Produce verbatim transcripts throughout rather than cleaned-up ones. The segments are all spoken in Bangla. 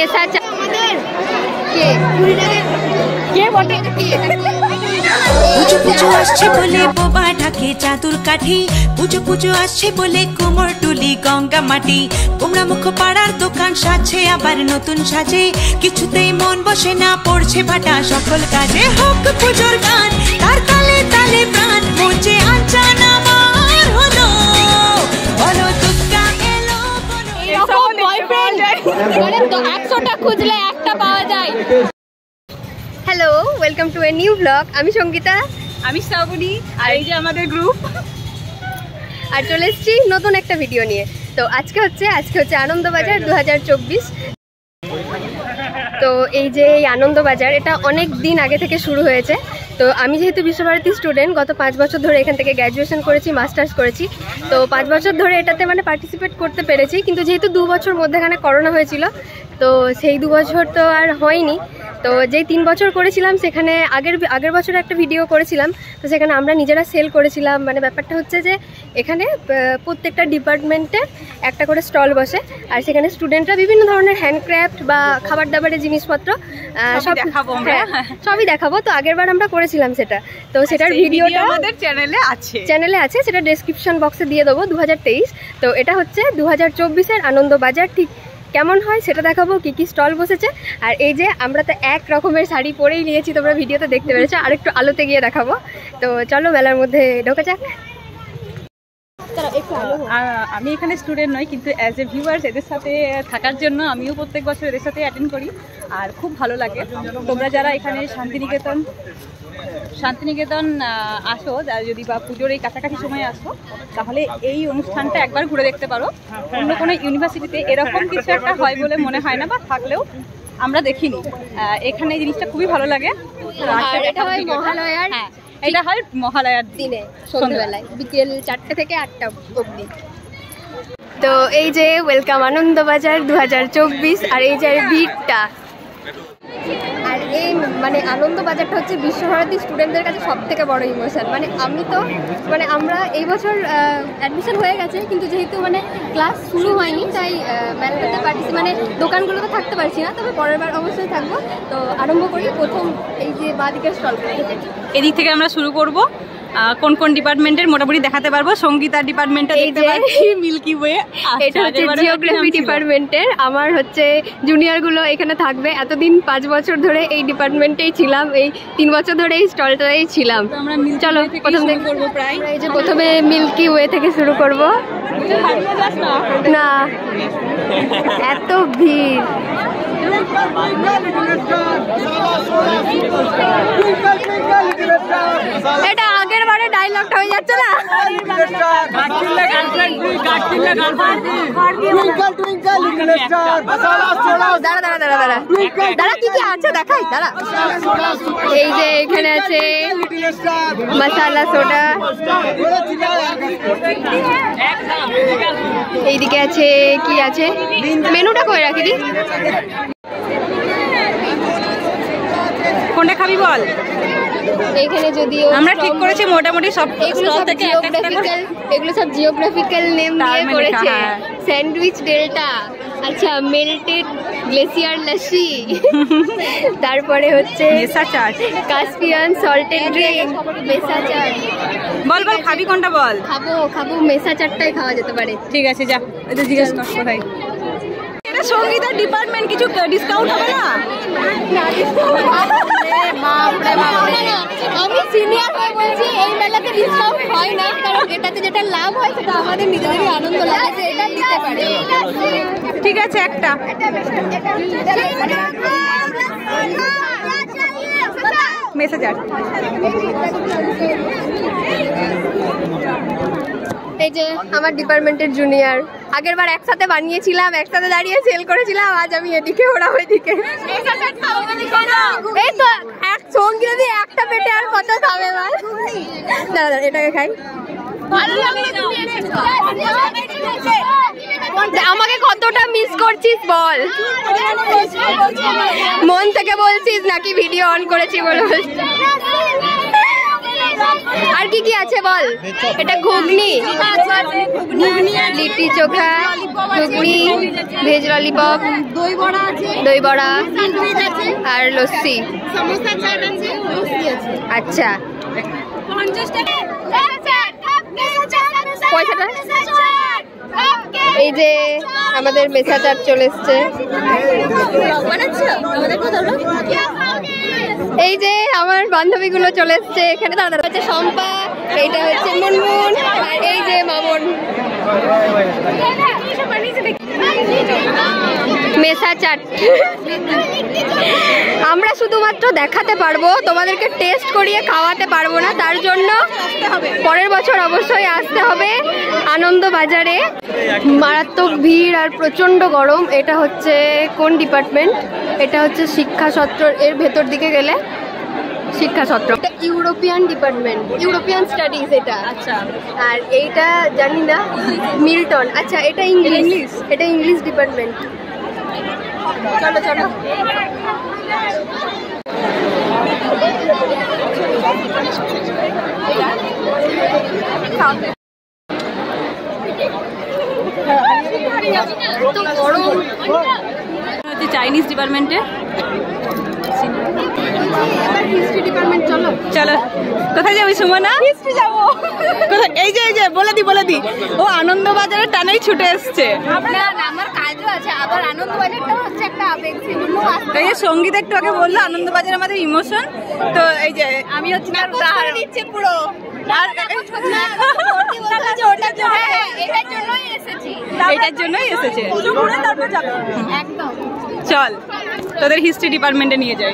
মেসা চা কে কে বটে পুজো পুজো আসছে বলে বোবা ঢাকে চাদুর কাঠি পুজো পুজো আসছে বলে কোমর টুলি গঙ্গা মাটি কুমড়া মুখ পাড়ার দোকান সাজছে আবার নতুন সাজে কিছুতেই মন বসে না পড়ছে ভাটা সকল কাজে হোক পুজোর গান তার তালে তালে প্রাণ পৌঁছে আঞ্চান আমার হলো বলো দুর্গা এলো এরকম বয়ফ্রেন্ড মানে একশোটা খুঁজলে একটা পাওয়া যায়। Hello, welcome to a new blog. আমি সঙ্গীতা, আমি শ্রাবণী, আর এই যে আমাদের গ্রুপ, আর চলে এসেছি নতুন একটা ভিডিও নিয়ে। তো আজকে হচ্ছে আজকে হচ্ছে আনন্দবাজার দু হাজার চব্বিশ। তো এই যে এই আনন্দবাজার এটা অনেক দিন আগে থেকে শুরু হয়েছে। তো আমি যেহেতু বিশ্বভারতী স্টুডেন্ট, গত পাঁচ বছর ধরে এখান থেকে গ্র্যাজুয়েশন করেছি, মাস্টার্স করেছি। তো পাঁচ বছর ধরে এটাতে মানে পার্টিসিপেট করতে পেরেছি, কিন্তু যেহেতু দু বছর মধ্যেখানে করোনা হয়েছিল, তো সেই দু বছর তো আর হয়নি। তো যেই তিন বছর করেছিলাম সেখানে আগের আগের বছর একটা ভিডিও করেছিলাম, তো সেখানে আমরা নিজেরা সেল করেছিলাম। মানে ব্যাপারটা হচ্ছে যে এখানে প্রত্যেকটা ডিপার্টমেন্টের একটা করে স্টল বসে, আর সেখানে স্টুডেন্টরা বিভিন্ন ধরনের হ্যান্ডক্রাফট বা খাবার দাবারের জিনিসপত্র সব দেখাবো, সবই দেখাবো। তো আগের বার আমরা করেছিলাম সেটা, তো সেটার ভিডিওটা আমাদের চ্যানেলে আছে চ্যানেলে আছে সেটা ডেসক্রিপশন বক্সে দিয়ে দেবো। দু হাজার তেইশ তো এটা হচ্ছে দু হাজার চব্বিশের আনন্দবাজার ঠিক কেমন হয় সেটা দেখাবো, কি কি স্টল বসেছে। আর এই যে আমরা তো এক রকমের শাড়ি পরেই নিয়েছি, তোমরা ভিডিওতে দেখতে পেরেছো, আর একটু আলোতে গিয়ে দেখাবো। তো চলো মেলার মধ্যে ঢোকা যাক। আমি এখানে স্টুডেন্ট নই, কিন্তু অ্যাজ এ ভিউয়ার্স এদের সাথে থাকার জন্য আমিও প্রত্যেক বছর এদের সাথে অ্যাটেন্ড করি, আর খুব ভালো লাগে। তোমরা যারা এখানে শান্তিনিকেতন শান্তিনিকেতন আসো, যদি বা পুজোর এই কাছাকাছি সময় আসো, তাহলে এই অনুষ্ঠানটা একবার ঘুরে দেখতে পারো। অন্য কোনো ইউনিভার্সিটিতে এরকম কিছু একটা হয় বলে মনে হয় না, বা থাকলেও আমরা দেখিনি। এখানে এই জিনিসটা খুবই ভালো লাগে। এটা হয় মহালয়ার, হ্যাঁ এটা হয় মহালয়ার দিনে সন্ধ্যাবেলায় বিকেল চারটে থেকে আটটা অবধি। তো এই যে ওয়েলকাম আনন্দবাজার দু হাজার চব্বিশ, আর এই যে ভিড়টা। আর এই মানে আনন্দবাজারটা হচ্ছে বিশ্বভারতী স্টুডেন্টদের কাছে সব থেকে বড় ইমোশন। মানে আমি তো মানে আমরা এই বছর অ্যাডমিশন হয়ে গেছে, কিন্তু যেহেতু মানে ক্লাস শুরু হয়নি, তাই মেলাটাতে পার্টিসিপেট মানে দোকানগুলোতে থাকতে পারছি না, তবে পরের বার অবশ্যই থাকবো। তো আরম্ভ করি প্রথম এই যে বাদিকের স্টল থেকে, এদিক থেকে আমরা শুরু করব। কোন কোন ডিপার্টমেন্টের মোটামুটি দেখাতে পারবো। সঙ্গীতার ডিপার্টমেন্টে দেখতে পাচ্ছি মিল্কি ওয়ে, এটা হচ্ছে জিওগ্রাফি ডিপার্টমেন্টের। আমার হচ্ছে জুনিয়রগুলো এখানে থাকবে। এতদিন পাঁচ বছর ধরে এই ডিপার্টমেন্টেই ছিলাম, এই তিন বছর ধরে এই স্টলটাই ছিলাম। চলো প্রথম থেকে করবো। প্রায় এই যে প্রথমে মিল্কি ওয়ে থেকে শুরু করব। না এত ভিড়, এটা আগের বারে ডায়লগটা হয়ে যাচ্ছে না। দাঁড়া দাঁড়া দাঁড়া দাঁড়া দাঁড়া কি কি আছে দেখাই, দাঁড়া। এই যে এখানে আছে মশালা সোডা, এইদিকে আছে কি আছে, মেনুটা করে রাখি দি। কোনটা খাবি বল? এখানে যদিও আমরা ঠিক করেছি মোটামুটি সব এগুলো সব জিওগ্রাফিক্যাল, এগুলো সব জিওগ্রাফিক্যাল নেম দিয়ে করেছে। স্যান্ডউইচ ডেল্টা, আচ্ছা মেল্টেড গ্লেসিয়ার লস্যি, তারপরে হচ্ছে mesa chaat, Caspian salted drink, mesa chaat. বল বল খাবি কোনটা বল? খাবো খাবো মেসা চাটটাই খাওয়া যেতে পারে। ঠিক আছে যা, এটা জিজ্ঞেস কর কোথায়। এটা সঙ্গীতার ডিপার্টমেন্ট, কিছু ডিসকাউন্ট হবে না? আমি সিনিয়র হয়ে বলছি এই মেলাতে ডিসকাউন্ট হয় না, কারণ এটাতে যেটা লাভ হয় সেটা আমাদের নিজেদেরই আনন্দ লাগে, এটা নিতে পারে। ঠিক আছে একটা মেসেজার। এই যে আমার ডিপার্টমেন্টের জুনিয়র, আগের বার একসাথে বানিয়েছিলাম, একসাথে দাঁড়িয়ে সেল করেছিলাম, আজ আমি এদিকে ওরা ওইদিকে। এই তো এক সঙ্গী যদি একটা পেটে আর কত খাবে, দাঁড়া দাঁড়া এটাকে খাই। আমাকে কতটা মিস করছিস বল, মন থেকে বলছিস নাকি ভিডিও অন করেছি বলে? আর কি কি আছে বল? এটা ঘুগনি, লিট্টি চোখা, ঘুগনি, ভেজ ললিপপ, দই বড়া আছে, দই বড়া স্যান্ডউইচ আছে, আর লস্যি। সমোসা চাট আছে, লস্যি আছে। আচ্ছা, পঞ্চাশ টাকা পয়সাটা? এই যে আমাদের মেসা চাট চলে এসছে। এই যে আমার বান্ধবীগুলো চলে এসছে এখানে। দাঁড়া দাঁড়া হচ্ছে শম্পা, এইটা হচ্ছে মুনমুন, আর এই যে মামুন। মেসা চাট আমরা শুধুমাত্র দেখাতে পারবো, তোমাদেরকে টেস্ট করিয়ে খাওয়াতে পারবো না। তার জন্য পরের বছর অবশ্যই আসতে হবে আনন্দ বাজারে। মারাত্মক ভিড় আর প্রচণ্ড গরম। এটা হচ্ছে কোন ডিপার্টমেন্ট? এটা হচ্ছে শিক্ষা সত্র। এর ভেতর দিকে গেলে শিক্ষা সত্র। এটা ইউরোপিয়ান ডিপার্টমেন্ট, ইউরোপিয়ান স্টাডিজ এটা। আচ্ছা, আর এইটা জানি না, মিল্টন। আচ্ছা, এটা ইংলিশ, এটা ইংলিশ ডিপার্টমেন্ট। চলো চলো। তো গরম। হচ্ছে চাইনিজ ডিপার্টমেন্টে। History department. চলো চলো। কোথায় যাবি সুমনা? হিস্ট্রি যাবো। কোথায়? এই যে এই যে বলে দি বলে দি ও আনন্দবাজারের টানেই ছুটে এসছে। না না, আমার কাজও আছে, আবার আনন্দবাজারটা হচ্ছে একটা আবেগ, সেগুলো এই যে সঙ্গীত একটু আগে বললো আনন্দবাজার আমাদের ইমোশন। তো এই যে আমি হচ্ছে তার উদাহরণ দিচ্ছে পুরো। আর ওটার জন্য এটার জন্যই এসেছি, এটার জন্যই এসেছে। একদম। চল তোদের হিস্ট্রি ডিপার্টমেন্টে নিয়ে যাই।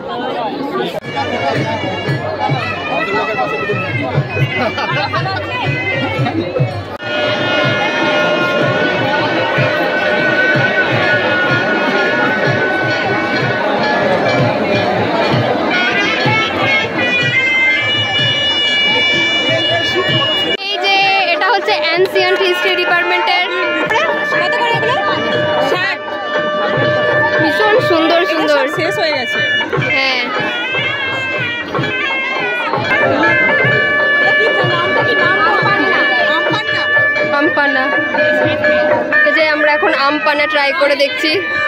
এই যে এটা হচ্ছে অ্যানসিয়েন্ট হিস্ট্রি ডিপার্টমেন্টের। ভীষণ সুন্দর সুন্দর। শেষ হয়ে গেছে। হ্যাঁ, আমপানা। এই যে আমরা এখন আমপানা ট্রাই করে দেখছি।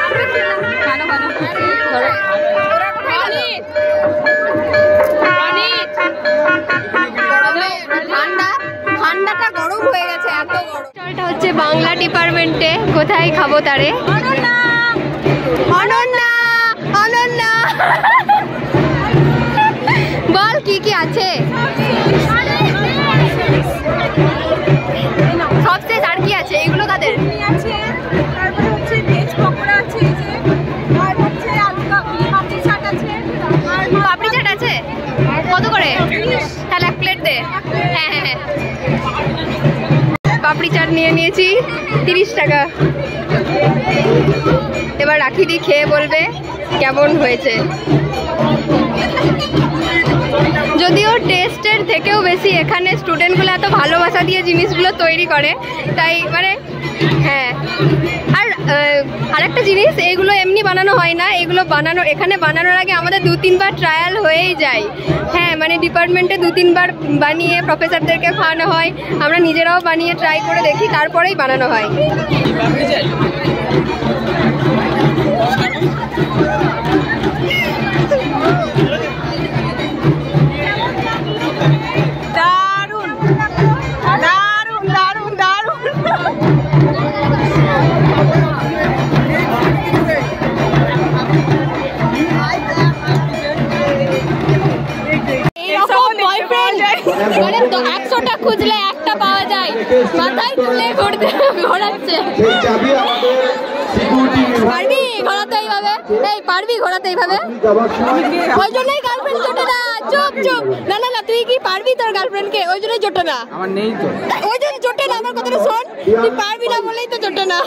ঠান্ডা, ঠান্ডাটা গরম হয়ে গেছে, এত গরম। এটা হচ্ছে বাংলা ডিপার্টমেন্টে। কোথায় খাবো তারে? অনন্যা, অনন্যা বল কি কি আছে? সবশেষ আর কি আছে? এগুলো কাদের? তারপরে হচ্ছে ভেজ পকোড়া আছে, এই যে, আর হচ্ছে আলু পাপড়ি চাট আছে, আর পাপড়ি চাট আছে। কত করে? তাহলে এক প্লেট দে। হ্যাঁ হ্যাঁ হ্যাঁ, পাপড়ি চাট নিয়ে নিয়েছি, তিরিশ টাকা। এবার রাখি দি, খেয়ে বলবে কেমন হয়েছে। যদিও টেস্টের থেকেও বেশি এখানে স্টুডেন্টগুলো এত ভালোবাসা দিয়ে জিনিসগুলো তৈরি করে, তাই মানে হ্যাঁ। আর আরেকটা জিনিস, এগুলো এমনি বানানো হয় না, এগুলো বানানো এখানে বানানোর আগে আমাদের দু তিনবার ট্রায়াল হয়েই যায়। হ্যাঁ, মানে ডিপার্টমেন্টে দু তিনবার বানিয়ে প্রফেসরদেরকে খাওয়ানো হয়, আমরা নিজেরাও বানিয়ে ট্রাই করে দেখি, তারপরেই বানানো হয়। দারুণ দারুণ দারুণ দারুণ। মানে তো একশোটা খুঁজলে একটা পাওয়া যায়, মাথায় তুলে ঘুরতে ঘোরাচ্ছে। পারবি ঘোরাতে এইভাবে? এই পারবি ঘোরাতে এইভাবে? ওই জন্যই গার্লফ্রেন্ড জোটে না। চুপ চুপ। না না না, তুই কি পারবি তোর গার্লফ্রেন্ডকে? ওই জন্যই জোটে না। আমার নেই তো। ওই জন্য জোটে না। আমার কথাটা শোন, তুই পারবি না বলেই তো জোটে না।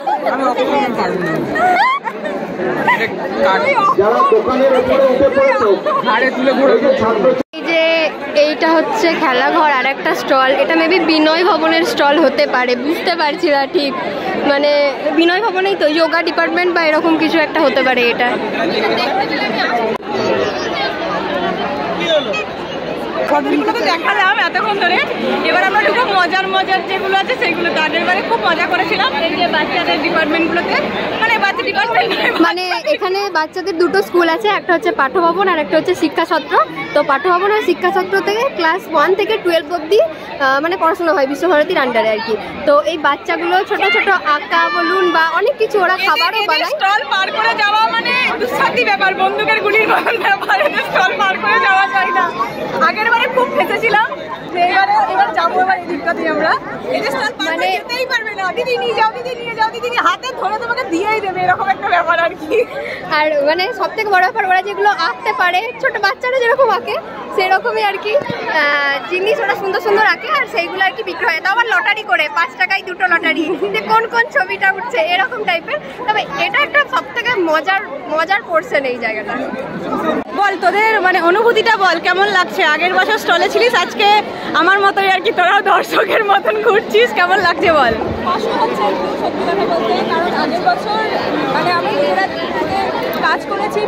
এই যে এইটা হচ্ছে খেলাঘর আর একটা স্টল। এটা মেবি বিনয় ভবনের স্টল হতে পারে, বুঝতে পারছি না ঠিক। মানে বিনয় ভবনেই তো, যোগা ডিপার্টমেন্ট বা এরকম কিছু একটা হতে পারে এটা। কতগুলো তো দেখালাম এতক্ষণ ধরে। এবার আমরা ঢুকে মজার মজার যেগুলো আছে সেগুলো তাদের বারে খুব মজা করেছিলাম এই যে বাচ্চাদের ডিপার্টমেন্টগুলোতে, মানে বাচ্চা ডিপার্টমেন্ট মানে এখানে বাচ্চাদের দুটো স্কুল আছে, একটা হচ্ছে পাঠভবন আর একটা হচ্ছে শিক্ষাছত্র। তো পাঠভবন আর শিক্ষাছত্র থেকে ক্লাস ওয়ান থেকে টুয়েলভ অব্দি মানে পড়াশোনা হয় বিশ্বভারতীর আন্ডারে আর কি। তো এই বাচ্চাগুলো ছোট ছোট আঁকা বলুন বা অনেক কিছু ওরা খাবারও বানায়। স্টল পার করে যাওয়া মানে দুঃসাধ্য ব্যাপার, বন্দুকের গুলির মতন ব্যাপার, স্টল পার করে যাওয়া যায় না। আগের বারে খুব ফেসেছিলাম, এবারে এবার যাবো এবার এই দিকটা দিয়ে আমরা। এই যে স্টল পার করে যেতেই পারবে না, দিদি নিয়ে যাও, দিদি নিয়ে যাও, দিদি হাতে ধরে তোমাকে দিয়েই দেবে, এরকম একটা ব্যাপার আর কি। আর মানে সব থেকে বড় ব্যাপার ওরা যেগুলো আঁকতে পারে, ছোট বাচ্চারা যেরকম আঁকে সেরকমই আর কি জিনিস ওরা সুন্দর সুন্দর আঁকে, আর সেইগুলো আর কি বিক্রি হয়। তাও আবার লটারি করে, পাঁচ টাকায় দুটো লটারি, যে কোন কোন ছবিটা উঠছে এরকম টাইপের। তবে এটা একটা সব থেকে মজার মজার পোর্শন এই জায়গাটা। বল তোদের মানে অনুভূতিটা বল, কেমন লাগছে? আগের বছর স্টলে ছিলিস, আজকে আমার মতোই আর কি তোরাও দর্শকের মতন ঘুরছিস, কেমন লাগছে বল? কষ্ট হচ্ছে একটু সত্যি কথা বলতে, কারণ আগের বছর মানে আমি নিজেরা কাজ করেছি,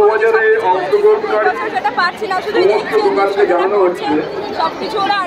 সেটা পারছি না, শুধু সবকিছু ওরা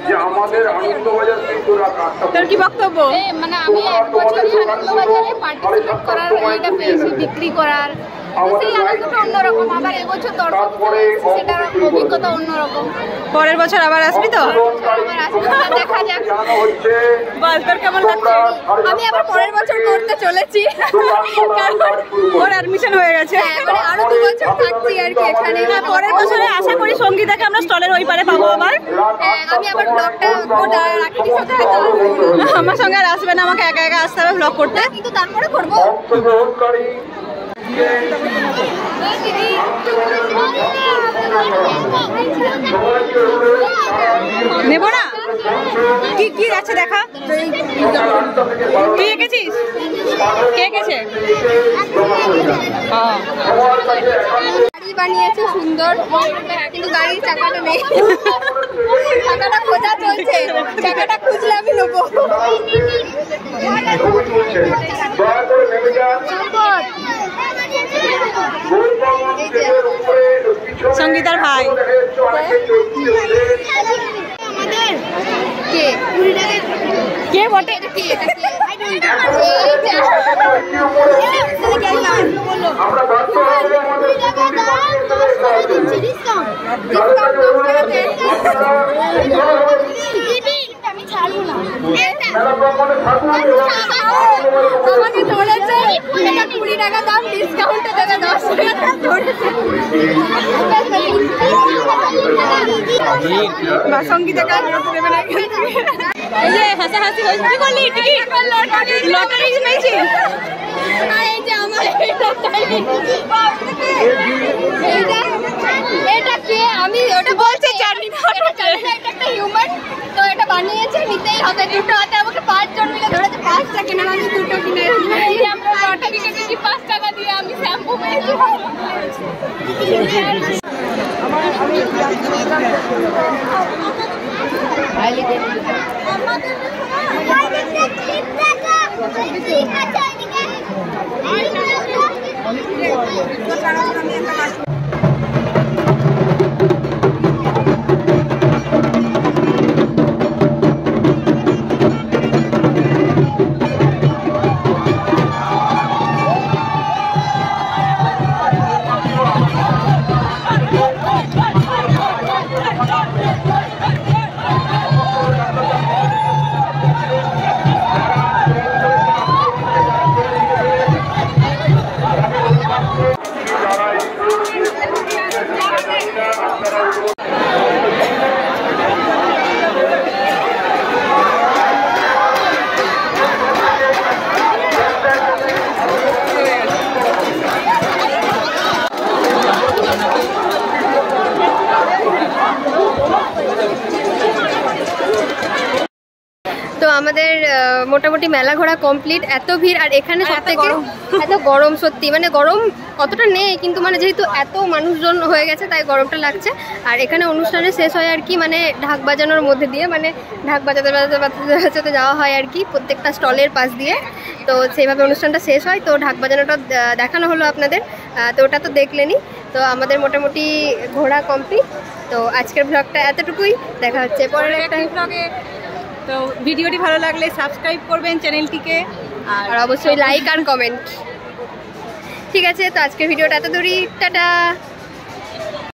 তোর কি বক্তব্য? মানে আমি এক বছর আনন্দবাজারে পার্টিসিপেট করার এটা পেয়েছি, বিক্রি করার সেই আনন্দটা অন্যরকম। আবার এবছর দর্শক সেটার অভিজ্ঞতা অন্যরকম। পরের বছর আবার আসবি তো? দেখা যাক। বল তোর কেমন লাগছে? আমি আবার পরের বছর করতে চলেছি, কারণ ওর অ্যাডমিশন হয়ে গেছে, মানে আরো দু বছর থাকছি আর কি এখানে। পরের বছরে আশা করি সঙ্গীতাকে আমরা স্টলের ওই পারে পাবো আবার। আমি আবার ব্লগটা রাখির সাথে আমার সঙ্গে আর আসবে না, আমাকে একা একা আসতে হবে ব্লগ করতে, কিন্তু তারপরে করবো। নেব না? কি কি আছে দেখা? তুই এঁকেছিস? কে এঁকেছে? গাড়ি বানিয়েছে সুন্দর, কিন্তু গাড়ির চাকাটা নেই, চাকাটা খোঁজা চলছে, চাকাটা খুঁজলে আমি নেবো। সঙ্গীতার ভাই কে কে বটে? আমাকে ধরেছে এটা কুড়ি টাকা দাম, ডিসকাউন্টে দেবে দশ টাকা ধরেছে। বা সঙ্গীতাকে আর বেরোতে দেবে না। এই যে হাসাহাসি হয়েছে, কি করলি? টিকিট লটারি নিয়েছিস? এই যে আমার এইটা এটা কে? আমি ওটা বলছি জানি না, এটা একটা হিউম্যান, তো এটা বানিয়েছে, নিতেই হবে। দুটো হাতে আমাকে পাঁচজন মিলে ধরেছে, পাঁচটা কিনে আমি দুটো কিনে আমরা লটারি কেটেছি পাঁচ টাকা দিয়ে, আমি শ্যাম্পু পেয়েছি। আমাদের মোটামুটি মেলা ঘোরা কমপ্লিট। এত ভিড়, আর এখানে সব থেকে এত গরম, সত্যি মানে গরম অতটা নেই, কিন্তু মানে যেহেতু এত মানুষজন হয়ে গেছে তাই গরমটা লাগছে। আর এখানে অনুষ্ঠানে শেষ হয় আর কি মানে ঢাক বাজানোর মধ্যে দিয়ে, মানে ঢাক বাজাতে বাজাতে বাজাতে বাজাতে যাওয়া হয় আর কি প্রত্যেকটা স্টলের পাশ দিয়ে। তো সেইভাবে অনুষ্ঠানটা শেষ হয়। তো ঢাক বাজানোটা দেখানো হলো আপনাদের, তো ওটা তো দেখলেনই। তো আমাদের মোটামুটি ঘোরা কমপ্লিট। তো আজকের ব্লগটা এতটুকুই, দেখা হচ্ছে পরের একটা ব্লগে। তো ভিডিওটি ভালো লাগলে সাবস্ক্রাইব করবেন চ্যানেলটিকে, আর অবশ্যই লাইক আর কমেন্ট। ঠিক আছে, তো আজকের ভিডিওটা এত দূরই, টাটা।